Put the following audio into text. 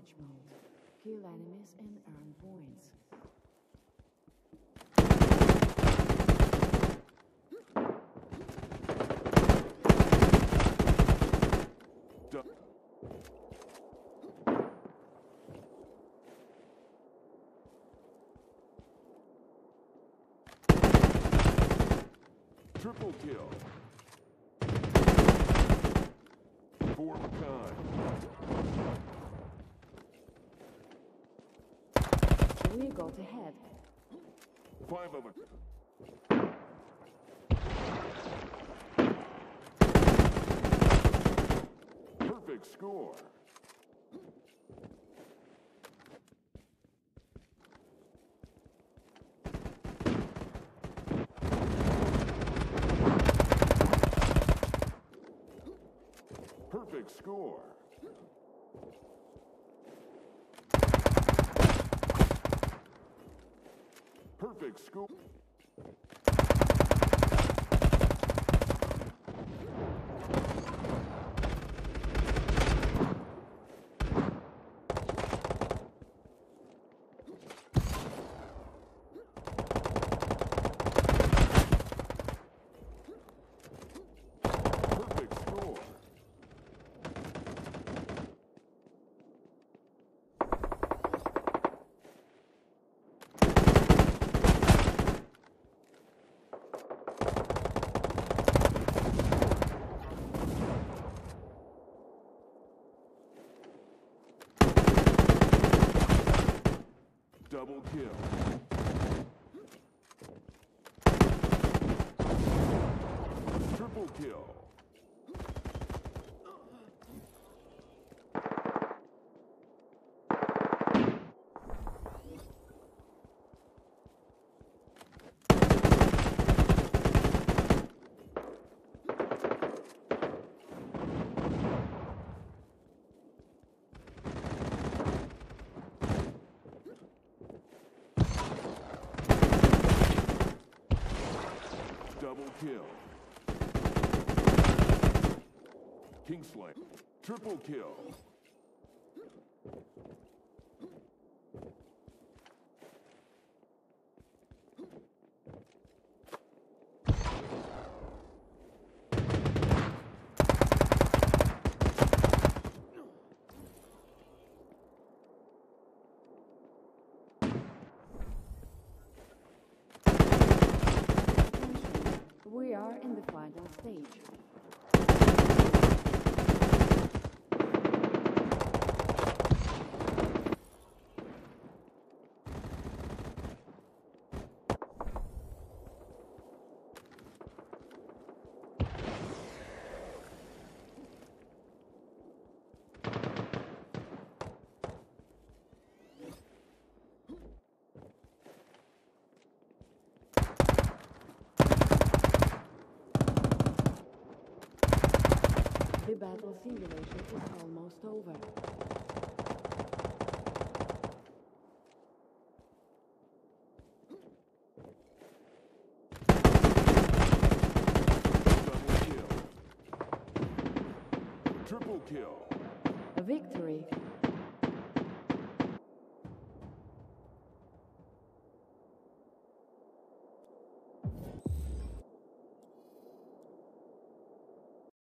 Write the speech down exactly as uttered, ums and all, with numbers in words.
challenge mode. Kill enemies and earn points. Triple kill. Four of a kind. We got ahead. Five of a perfect score. Perfect score. Perfect score. Perfect score. Double kill. Triple kill. Double kill. Kingsley. Triple kill. We are in the final stage. The battle simulation is almost over. Double kill. Triple kill. A victory.